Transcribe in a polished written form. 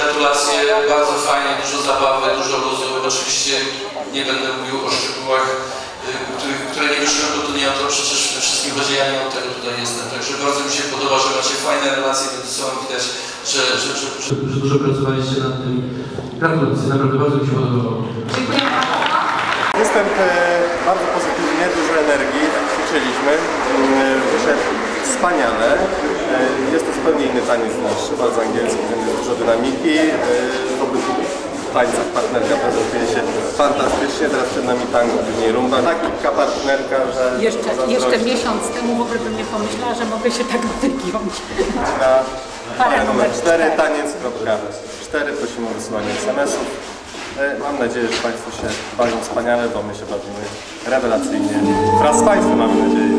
gratulacje, bardzo fajnie, dużo zabawy, dużo luzu. Oczywiście nie będę mówił o szczegółach, które nie wyszły, bo to nie o to przecież w tym wszystkim chodzi, ja nie od tego tutaj jestem. Także bardzo mi się podoba, że macie fajne relacje między sobą, widać, że dużo pracowaliście nad tym. Gratulacje, naprawdę bardzo mi się podobało. Występ bardzo pozytywnie, dużo energii, ćwiczyliśmy, wyszedł wspaniale. Jest to zupełnie inny taniec niż bardzo angielski, więc jest dużo dynamiki. W obydwu tańcach partnerka prezentuje się fantastycznie, teraz przed nami tango, później rumba. Taka partnerka, że... Jeszcze miesiąc temu w ogóle bym nie pomyślała, że mogę się tak wygiąć. Na parę numer 4, taniec.4, prosimy o wysyłanie SMS-ów. Mam nadzieję, że Państwo się bawią wspaniale, bo my się bawimy rewelacyjnie. Wraz z Państwem, mamy nadzieję.